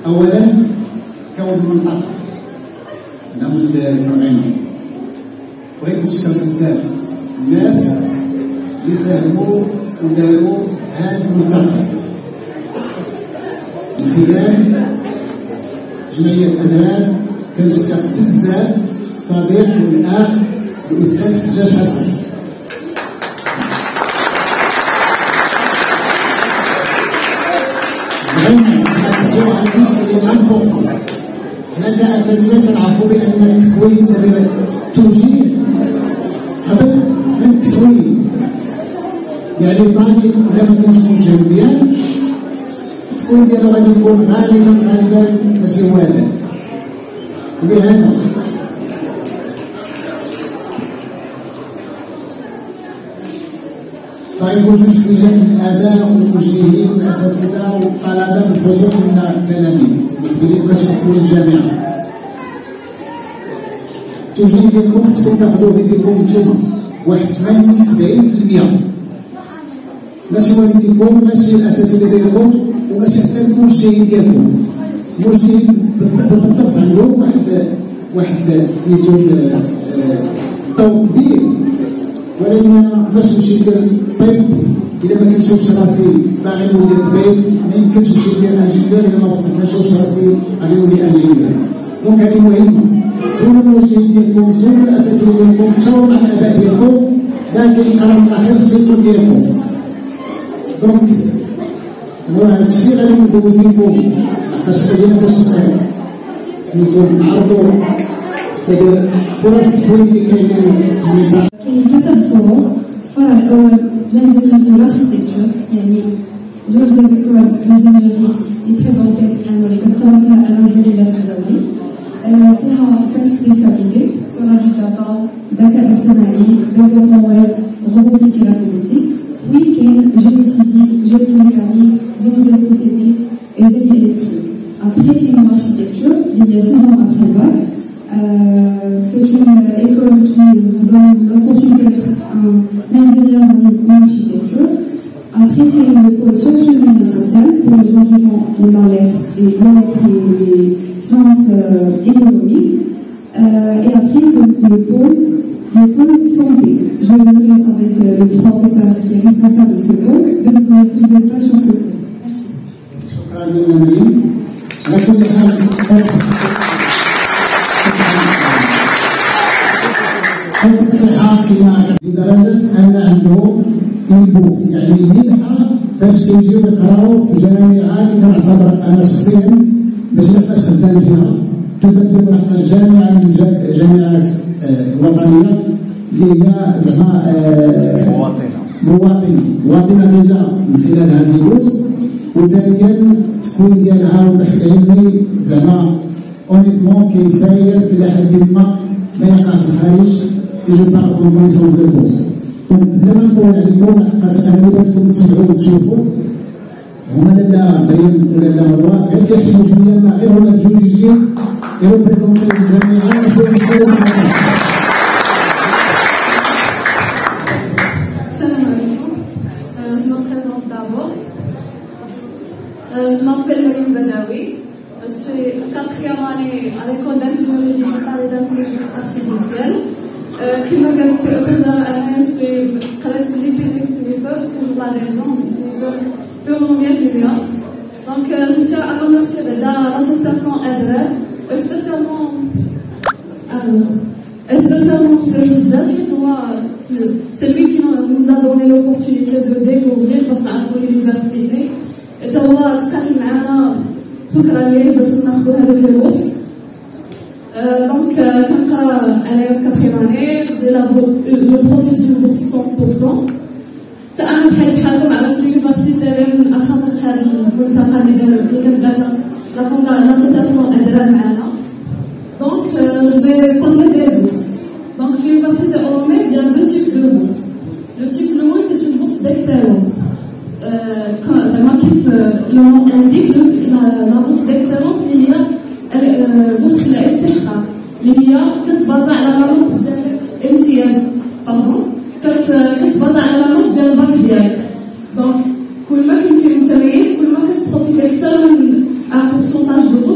اولا كون المنطقه هنا من صرعينا. بغيت نشكر بزاف الناس اللي ساهموا وداروا هذا الملتقى من خلال جمعيه أدران. كنشكر بزاف الصديق والاخ الاستاذ حجاج حسن. هذا السؤال اللي امبورطون. حنا كاساتذه كنعرفوا بان التكوين سبب التوجيه قبل من التكوين. يعني الطالب الا ما كانش موجه مزيان التكوين ديالو غادي يكون غالبا ماشي واعر. ولهذا غيكون جوج كليات الاباء والموجهين والاساتذه والطلبه بالخصوص من التلاميذ المقبلين باش يدخلوا للجامعه. التوجيه ديالكم خصكم تاخذوه بيديكم نتوما واحد 80-90%. ماشي والديكم ماشي الاساتذه ديالكم وماشي حتى الموجهين ديالكم. الموجهين بالضبط عندهم واحد سميتو الضوء كبير، ولكن انا ما نقدرش نمشي ندير الطب الا ما كنشوفش راسي باغي نولي طبيب. ما يمكنش نمشي ندير انجينيور الا ما كنشوفش راسي غادي نولي انجينيور. دونك هذه مهمه. سولوا الموجهين ديالكم، سولوا الاساتذه ديالكم، تشاوروا مع الاباء ديالكم، لكن القرار الاخير خصو يكون ديالكم. دونك هذا الشيء غادي ندوز لكم حيت حتاجينا باش سميتو نعرضوا فرص التكوين اللي كاينين. كاين ثلاثة فروع. الفرع الأول l'ingénierie والاركيتكتور، يعني جوج ديال الكواد l'ingénierie اللي بريزونطيت أنا اللي كنختار فيها أنا والزميلات ديالي. فيها 5 سبيسياليتي: سولاري داتا، ذكاء اصطناعي، ديفلوبمون ويب، روبوتيك et robotique. Oui, كاين génie civil, génie mécanique, génie des procédés et génie électrique. Après, il y a l'architecture, il y a 6 ans après le bac. C'est une école qui vous donne l'opportunité d'être un ingénieur en architecture. Après, il y a le pôle socio-humain et social pour les gens qui font la lettre et les sciences économiques. Et après, le pôle santé. Je vous laisse avec le professeur qui est responsable de ce pôle de vous donner plus de détails sur ce pôle. حيث الصحة لدرجة أن عندهم إنبوت، يعني منحة باش كيجيو يقراو في جامعة اللي كنعتبر أنا شخصيا ماشي لحقاش خدام فيها، تسبب لحقاش جامعة من الجامعات الوطنية اللي هي زعما مواطنة ديجا من خلال هذا الإنبوت. وثانيا التكوين ديالها والبحث العلمي زعما اونيتمون كيساير إلى حد ما يقع في الخارج. Et je parle de connaissance de cause. Donc, لما نقول عليكم لحقاش انا اللي بدكم تسمعوا وتشوفوا هما لا مريم ولا لا مروه غير كيحسبوا شويه مع غير هما الجوجيين يريبريزونتيو الجامعه ويكونوا Salam alaikum. Je me présente d'abord. Je m'appelle Mariam Badawi. Je suis 4e année à l'école d'ingénierie digitale et d'intelligence artificielle. Comme je l'ai dit tout à l'heure, je suis قريت في lycée d'Extérieur, je suis de la région, utilisateur purement bien libyen. Donc je tiens à remercier l'association Adran, spécialement ce Jazz, c'est lui qui nous a donné l'opportunité de découvrir parce qu'on a l'université. Et هو تقاتل معنا شكرا ليه باش ناخذوا هذوك البورس. Donc كنقرا انايا في 4e année, je profite d'une bourse 100%. حتى انا بحالكم عرفت اليونيفرسيتي غير من اخاطر هذا الملتقى اللي كندير l'association Adran معنا. Donc je vais parler des bourses. Donc l'université Euromed, il y a 2 types de bourses. Le type الاول c'est une bourse d'excellence. Vraiment le nom indique la bourse d'excellence اللي هي بورصة الاستحقاق اللي هي كتبازا على لا نوت ديال الامتياز كتبازا على لا نوت ديال الباك ديالك. دونك كل ما كنتي متميز كل ما كتبروفيتي اكثر من ان بورسونتاج دو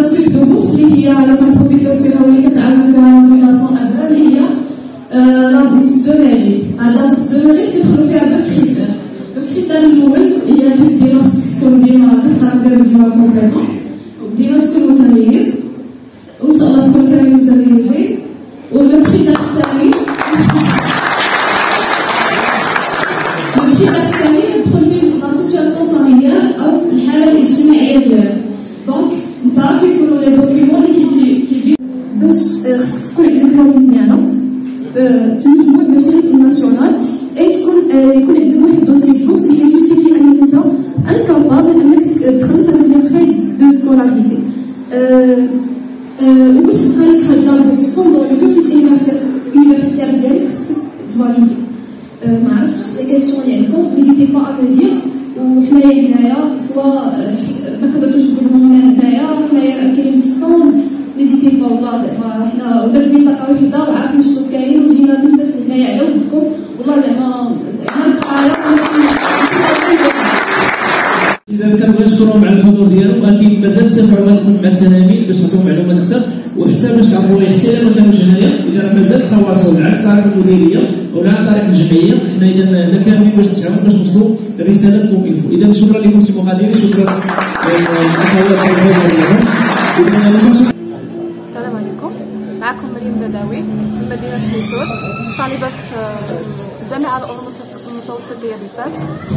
تيب دو بوس اللي هي انا كنبروفيتو فيها واللي كتعاون فيها فونداسيون أدرار اللي هي لا بوكس دو ميريت. هاد لا بوكس دو ميريت كيدخلو فيها دو كريتير. لو كريتير الأول هي الحفظ ديالو خصك تكون ديما كتعرف ديما كومبيتون ديما تكون متميز وإن شاء الله تكون كامل متميزين. ولو كريتير الثاني يدخل فيه لا سيتياسيون فاميليال أو الحالة الاجتماعية ديالك. دونك نتا كيكونو لي دوكيمون اللي كيبين باش خصك تكون عندك نوت مزيانة في مجموع المشاريع الناسيونال اي يكون عندك واحد الدوسي ديالك اللي كيجوستيفي انك انت انكابابل انك تخلص هذاك لي فراي دو سكولاريتي. وباش تبقى لك هاد البوكس بوندون لو كورسوس يونيفرسيتير ديالك خصك تفاليدي. ما عرفتش لي كيسيون اللي عندكم نيزيتي با ا مو دير. وحنايا هنايا سوا ما نقدروش نقولوا هنايا حنايا كاينين في الصون نيزيتي با والله زعما حنا ولات لي طاقه وحده وعارفين شنو كاين وجينا نفس هنايا على ودكم والله زعما إذا كنبغي نشكرهم على الحضور ديالهم. أكيد مازال تتابعوا معكم مع التلاميذ باش نعطيهم معلومات أكثر وحتى باش تعرفوا حتى إذا ما كانوش هنايا إذا مازال التواصل عن طريق المديرية ولا عن طريق الجمعية حنا إذا كاملين باش نتعاونوا باش نوصلوا الرسالة كومينفو. إذا شكرا لكم سي مقاديري شكرا السلام عليكم. معكم مريم بداوي من مدينة ميسور طالبة في الجامعة المتوسطية بفاس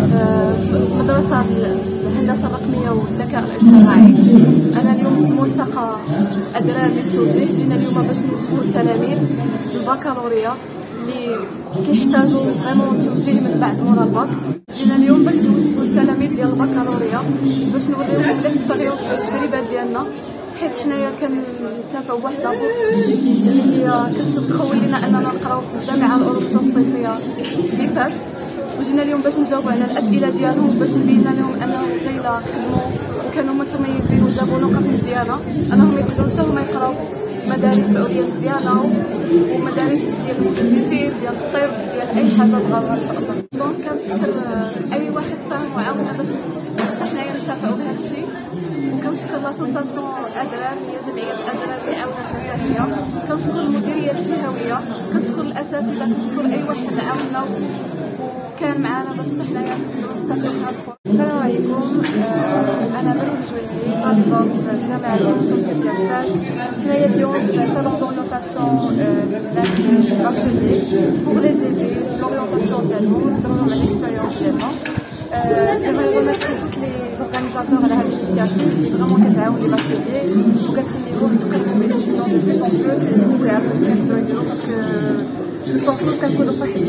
مدرسة الهندسة الرقمية والذكاء الاصطناعي. أنا اليوم في ملتقى أدرار للتوجيه. جينا اليوم باش نوجهوا التلاميذ البكالوريا اللي كيحتاجوا فريمون توجيه من بعد مورا الباك. جينا اليوم باش نوجهوا التلاميذ ديال البكالوريا باش نوريوهم ليكسبيريونس التجربة ديالنا حيت حنايا كنتفقوا بواحد لابورس اللي كتخول لنا اننا نقراو في الجامعه الاوروبيه الصيفيه بفاس. وجينا اليوم باش نجاوبوا على الاسئله ديالهم باش نبين لهم انهم ليلى خدموا وكانوا متميزين وجابوا نقط مزيانه انهم يقدروا حتى هما يقراو في مدارس عليا مزيانه ومدارس ديال المهندسين ديال الطب ديال اي حاجه بغاوها ان شاء الله. دونك كنشكر اي واحد ساهم وعاونا باش حنايا نتفقوا بهذا الشيء. وكنشكر لاسوساسيون أدرار هي جمعية أدرار اللي عاونت حتى هي. كنشكر المديرية الجهوية كنشكر الأساتذة كنشكر أي واحد عاونا وكان معنا باش حنايا نستافدوا من هذا الفرصة. السلام عليكم. أنا مريم جويني طالبة في الجامعة المتوسطية ديال فاس. حنايا اليوم في صالون دوريونتاسيون للناس باشولي بوغ لي زيدي في لوريونتاسيون ديالهم ونهضروا على ليكسبيريونس ديالنا. J'aimerais remercier tous les organisateurs à la initiative qui vraiment كتعاون لي باشولي وكتخليهم يتقدموا les étudiants de plus en plus et nous كيعرفوا شنو يقدروا يديروا parce que nous sommes tous كنكونوا في واحد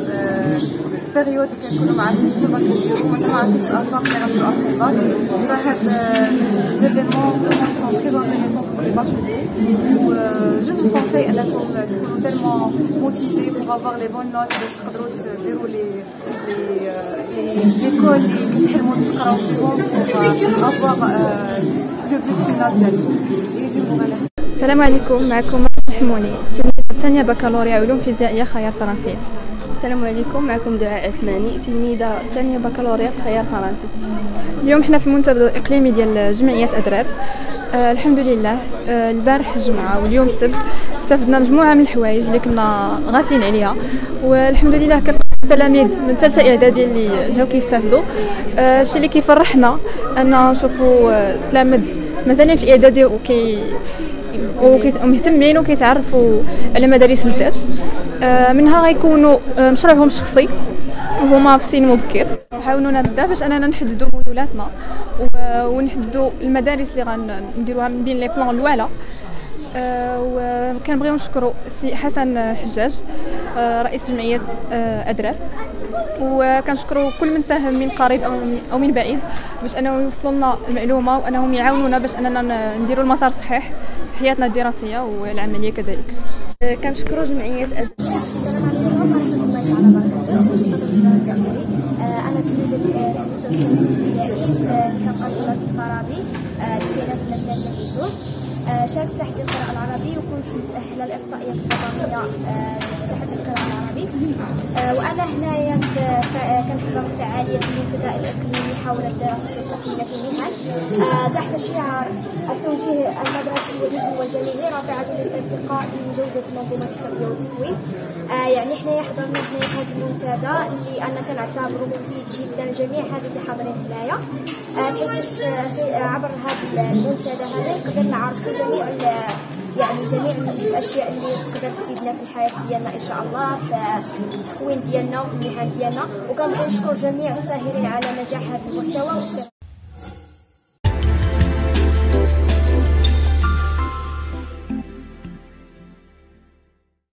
البيريود اللي كنكونوا ما عارفينش شنو باغي نديروا وما عارفينش افاق اللي غنديروا ابخي باك. فهاد زيفينمون فريمون سون تري انتريسون pour les bacheliers. Je vous conseille انكم تكونوا tellement motivés pour avoir les bonnes notes باش تقدروا ديروا les écoles اللي كتحلموا تقراو فيهم pour avoir le but final ديالكم. السلام عليكم. معكم حموني ثانية بكالوريا علوم فيزيائية خيار فرنسية. السلام عليكم. معكم دعاء عثماني تلميذة ثانية بكالوريا في خيار فرنسي. اليوم حنا في المنتدى الإقليمي ديال جمعية أدرار. الحمد لله البارح الجمعة واليوم السبت استفدنا مجموعة من الحوايج اللي كنا غافلين عليها والحمد لله كنلقى تلاميذ من ثالثة إعدادي اللي جاو كيستافدوا. الشيء اللي كيفرحنا أن نشوفوا تلاميذ مازالين في الإعدادي ومهتمين وكيتعرفوا على مدارس جداد. منها غيكونوا مشروعهم الشخصي وهما في سن مبكر. حاولونا بزاف باش اننا نحددوا ميولاتنا ونحددوا المدارس اللي غنديروها من بين لي بلان الوالا. وكنبغيو نشكروا السي حسن حجاج رئيس جمعيه أدرار وكنشكروا كل من ساهم من قريب او من بعيد باش انهم يوصلوا لنا المعلومه وانهم يعاونونا باش اننا نديروا المسار الصحيح في حياتنا الدراسيه والعمليه كذلك. كنشكروا جمعيه أدرار. أنا تلميذة الهندسة الابتدائي كنقرا دراسة الفرابي تفعيلات المدينة ميسور. شاركت في تحدي القراءة العربي وكنت متأهلة الإقصائية الوطنية لتحدي القراءة العربي. وأنا هنايا كنحضر فعالية المنتدى الإقليمي حول دراسة التقنية المهن تحت شعار التوجيه المدرسي والمهم والجامعي رافعة للارتقاء من جودة منظومة التربية والتكوين. يعني حنايا حضرنا هنايا هذا المنتدى اللي أنا كنعتبره مفيد جدا لجميع هذه اللي حاضرين هنايا، بحيث عبر هذا المنتدى هذا نقدر نعرفوا جميع الاشياء اللي تقدر تفيدنا في الحياه ديالنا ان شاء الله، في التكوين ديالنا وفي المهن ديالنا. وكنبغي نشكر جميع الساهرين على نجاح هذا المحتوى.